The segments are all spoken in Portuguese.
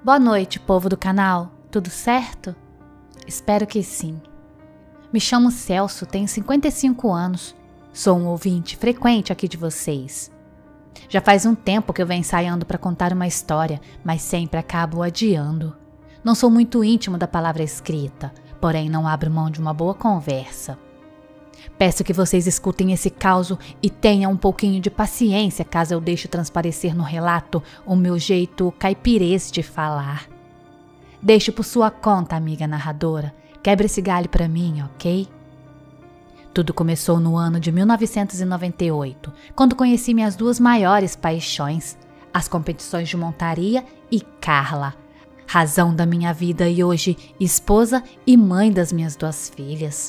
Boa noite, povo do canal. Tudo certo? Espero que sim. Me chamo Celso, tenho 55 anos. Sou um ouvinte frequente aqui de vocês. Já faz um tempo que eu venho ensaiando para contar uma história, mas sempre acabo adiando. Não sou muito íntimo da palavra escrita, porém não abro mão de uma boa conversa. Peço que vocês escutem esse causo e tenham um pouquinho de paciência caso eu deixe transparecer no relato o meu jeito caipirês de falar. Deixe por sua conta, amiga narradora. Quebre esse galho pra mim, ok? Tudo começou no ano de 1998, quando conheci minhas duas maiores paixões, as competições de montaria e Carla, razão da minha vida e hoje esposa e mãe das minhas duas filhas.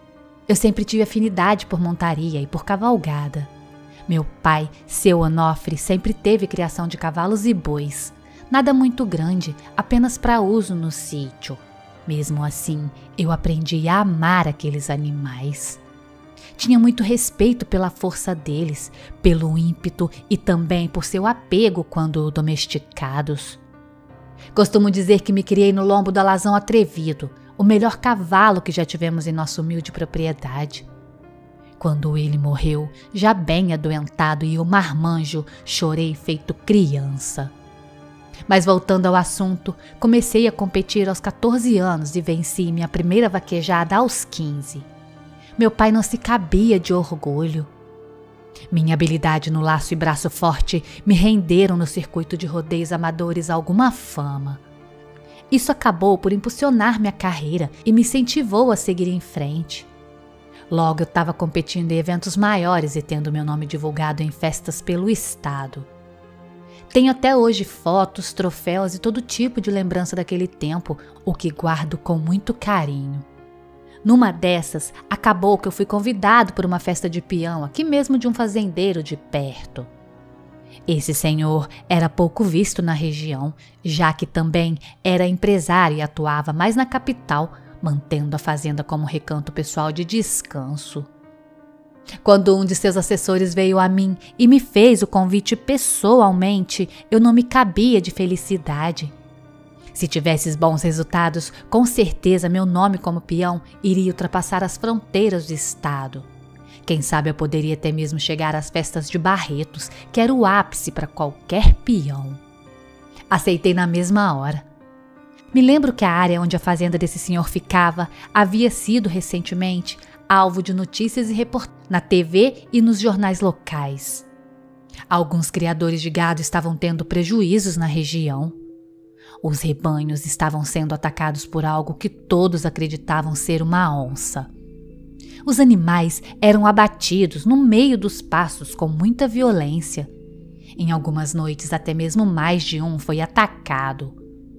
Eu sempre tive afinidade por montaria e por cavalgada. Meu pai, seu Onofre, sempre teve criação de cavalos e bois. Nada muito grande, apenas para uso no sítio. Mesmo assim, eu aprendi a amar aqueles animais. Tinha muito respeito pela força deles, pelo ímpeto e também por seu apego quando domesticados. Costumo dizer que me criei no lombo do alazão atrevido, o melhor cavalo que já tivemos em nossa humilde propriedade. Quando ele morreu, já bem adoentado e o marmanjo, chorei feito criança. Mas voltando ao assunto, comecei a competir aos 14 anos e venci minha primeira vaquejada aos 15. Meu pai não se cabia de orgulho. Minha habilidade no laço e braço forte me renderam no circuito de rodeios amadores alguma fama. Isso acabou por impulsionar minha carreira e me incentivou a seguir em frente. Logo eu estava competindo em eventos maiores e tendo meu nome divulgado em festas pelo estado. Tenho até hoje fotos, troféus e todo tipo de lembrança daquele tempo, o que guardo com muito carinho. Numa dessas, acabou que eu fui convidado por uma festa de peão, aqui mesmo de um fazendeiro de perto. Esse senhor era pouco visto na região, já que também era empresário e atuava mais na capital, mantendo a fazenda como recanto pessoal de descanso. Quando um de seus assessores veio a mim e me fez o convite pessoalmente, eu não me cabia de felicidade. Se tivesses bons resultados, com certeza meu nome como peão iria ultrapassar as fronteiras do estado. Quem sabe eu poderia até mesmo chegar às festas de Barretos, que era o ápice para qualquer peão. Aceitei na mesma hora. Me lembro que a área onde a fazenda desse senhor ficava havia sido recentemente alvo de notícias e reportagens na TV e nos jornais locais. Alguns criadores de gado estavam tendo prejuízos na região. Os rebanhos estavam sendo atacados por algo que todos acreditavam ser uma onça. Os animais eram abatidos no meio dos pastos com muita violência. Em algumas noites, até mesmo mais de um foi atacado.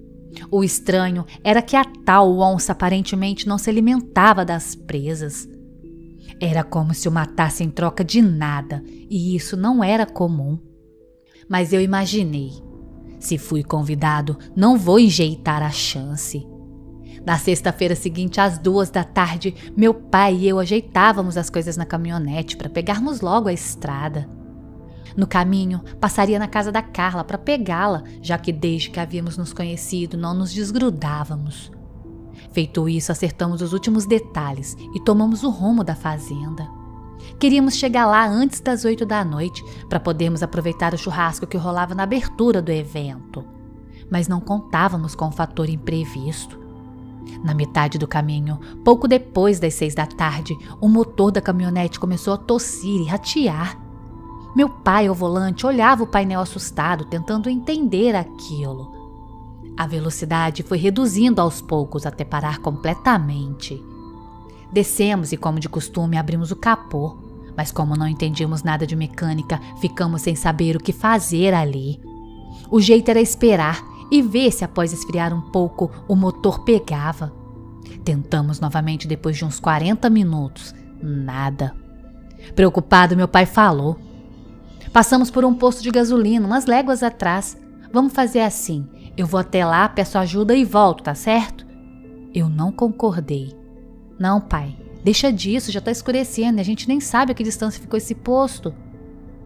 O estranho era que a tal onça aparentemente não se alimentava das presas. Era como se o matasse em troca de nada, e isso não era comum. Mas eu imaginei, se fui convidado, não vou enjeitar a chance. Na sexta-feira seguinte, às 14h, meu pai e eu ajeitávamos as coisas na caminhonete para pegarmos logo a estrada. No caminho, passaria na casa da Carla para pegá-la, já que desde que havíamos nos conhecido não nos desgrudávamos. Feito isso, acertamos os últimos detalhes e tomamos o rumo da fazenda. Queríamos chegar lá antes das 20h para podermos aproveitar o churrasco que rolava na abertura do evento. Mas não contávamos com o fator imprevisto. Na metade do caminho, pouco depois das 6h, o motor da caminhonete começou a tossir e ratear. Meu pai, ao volante, olhava o painel assustado, tentando entender aquilo. A velocidade foi reduzindo aos poucos até parar completamente. Descemos e, como de costume, abrimos o capô, mas como não entendíamos nada de mecânica, ficamos sem saber o que fazer ali. O jeito era esperar e ver se após esfriar um pouco o motor pegava. Tentamos novamente depois de uns 40 minutos. Nada. Preocupado, meu pai falou: "Passamos por um posto de gasolina umas léguas atrás. Vamos fazer assim. Eu vou até lá, peço ajuda e volto, tá certo?" Eu não concordei. "Não, pai. Deixa disso, já tá escurecendo e a gente nem sabe a que distância ficou esse posto."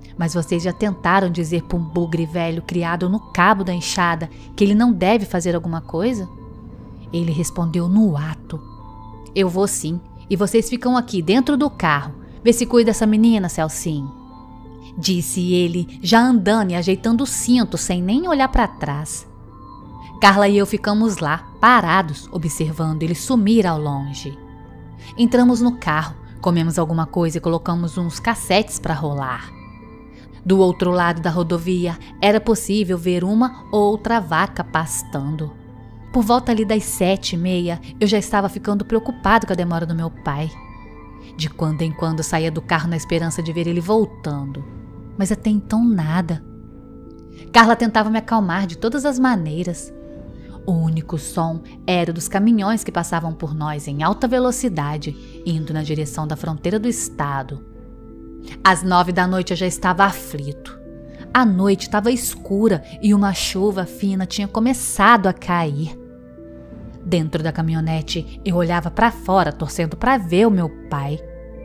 Mas vocês já tentaram dizer para um bugre velho criado no cabo da enxada que ele não deve fazer alguma coisa? Ele respondeu no ato. Eu vou sim, e vocês ficam aqui dentro do carro. Vê se cuida dessa menina, Celcinho. Disse ele, já andando e ajeitando o cinto sem nem olhar para trás. Carla e eu ficamos lá, parados, observando ele sumir ao longe. Entramos no carro, comemos alguma coisa e colocamos uns cassetes para rolar. Do outro lado da rodovia, era possível ver uma ou outra vaca pastando. Por volta ali das 7h30, eu já estava ficando preocupado com a demora do meu pai. De quando em quando saía do carro na esperança de ver ele voltando, mas até então nada. Carla tentava me acalmar de todas as maneiras. O único som era o dos caminhões que passavam por nós em alta velocidade, indo na direção da fronteira do estado. Às 9h eu já estava aflito. A noite estava escura e uma chuva fina tinha começado a cair. Dentro da caminhonete, eu olhava para fora, torcendo para ver o meu pai.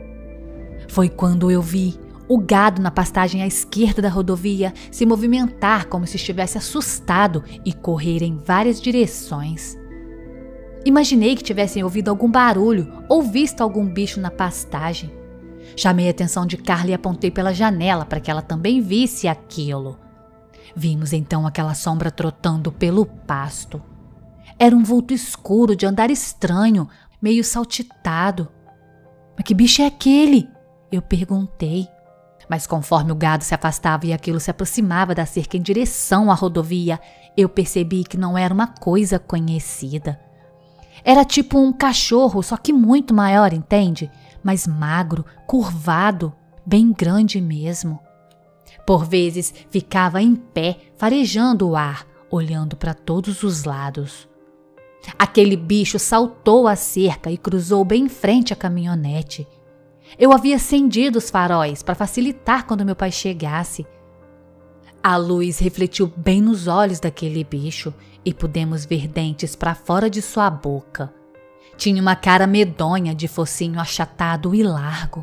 Foi quando eu vi o gado na pastagem à esquerda da rodovia se movimentar como se estivesse assustado e correr em várias direções. Imaginei que tivessem ouvido algum barulho ou visto algum bicho na pastagem. Chamei a atenção de Carla e apontei pela janela para que ela também visse aquilo. Vimos então aquela sombra trotando pelo pasto. Era um vulto escuro de andar estranho, meio saltitado. Mas que bicho é aquele? Eu perguntei. Mas conforme o gado se afastava e aquilo se aproximava da cerca em direção à rodovia, eu percebi que não era uma coisa conhecida. Era tipo um cachorro, só que muito maior, entende? Mais magro, curvado, bem grande mesmo. Por vezes ficava em pé, farejando o ar, olhando para todos os lados. Aquele bicho saltou a cerca e cruzou bem em frente à caminhonete. Eu havia acendido os faróis para facilitar quando meu pai chegasse. A luz refletiu bem nos olhos daquele bicho e pudemos ver dentes para fora de sua boca. Tinha uma cara medonha de focinho achatado e largo.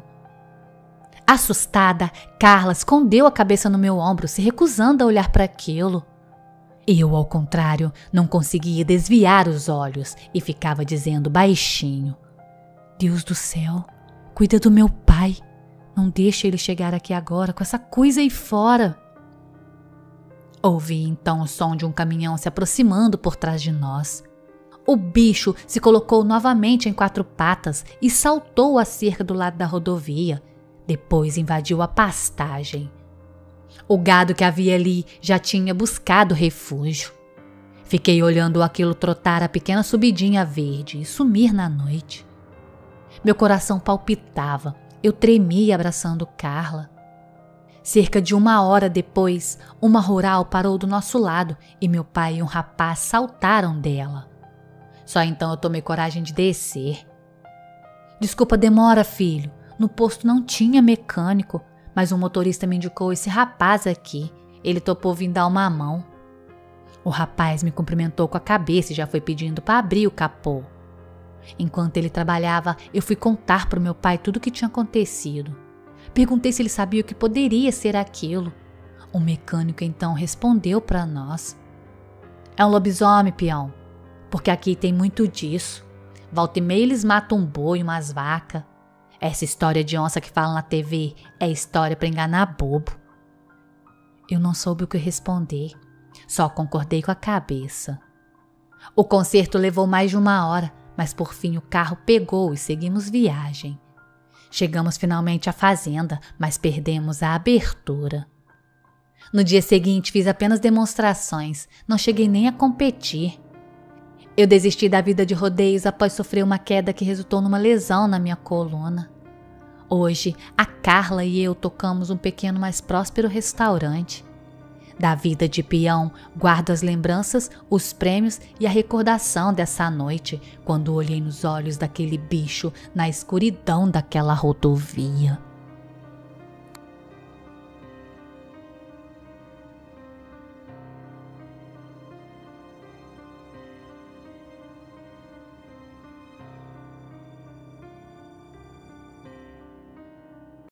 Assustada, Carla escondeu a cabeça no meu ombro, se recusando a olhar para aquilo. Eu, ao contrário, não conseguia desviar os olhos e ficava dizendo baixinho: Deus do céu, cuida do meu pai. Não deixa ele chegar aqui agora com essa coisa aí fora. Ouvi então o som de um caminhão se aproximando por trás de nós. O bicho se colocou novamente em 4 patas e saltou a cerca do lado da rodovia. Depois invadiu a pastagem. O gado que havia ali já tinha buscado refúgio. Fiquei olhando aquilo trotar a pequena subidinha verde e sumir na noite. Meu coração palpitava, eu tremia abraçando Carla. Cerca de 1 hora depois, uma rural parou do nosso lado e meu pai e um rapaz saltaram dela. Só então eu tomei coragem de descer. Desculpa a demora, filho. No posto não tinha mecânico, mas um motorista me indicou esse rapaz aqui. Ele topou vir dar uma mão. O rapaz me cumprimentou com a cabeça e já foi pedindo para abrir o capô. Enquanto ele trabalhava, eu fui contar para o meu pai tudo o que tinha acontecido. Perguntei se ele sabia o que poderia ser aquilo. O mecânico então respondeu para nós: É um lobisomem, peão, porque aqui tem muito disso. Volta e meia eles matam um boi, umas vacas. Essa história de onça que fala na TV é história para enganar bobo. Eu não soube o que responder, só concordei com a cabeça. O concerto levou mais de 1 hora, mas por fim o carro pegou e seguimos viagem. Chegamos finalmente à fazenda, mas perdemos a abertura. No dia seguinte fiz apenas demonstrações, não cheguei nem a competir. Eu desisti da vida de rodeios após sofrer uma queda que resultou numa lesão na minha coluna. Hoje, a Carla e eu tocamos um pequeno mais próspero restaurante. Da vida de peão, guardo as lembranças, os prêmios e a recordação dessa noite, quando olhei nos olhos daquele bicho na escuridão daquela rodovia.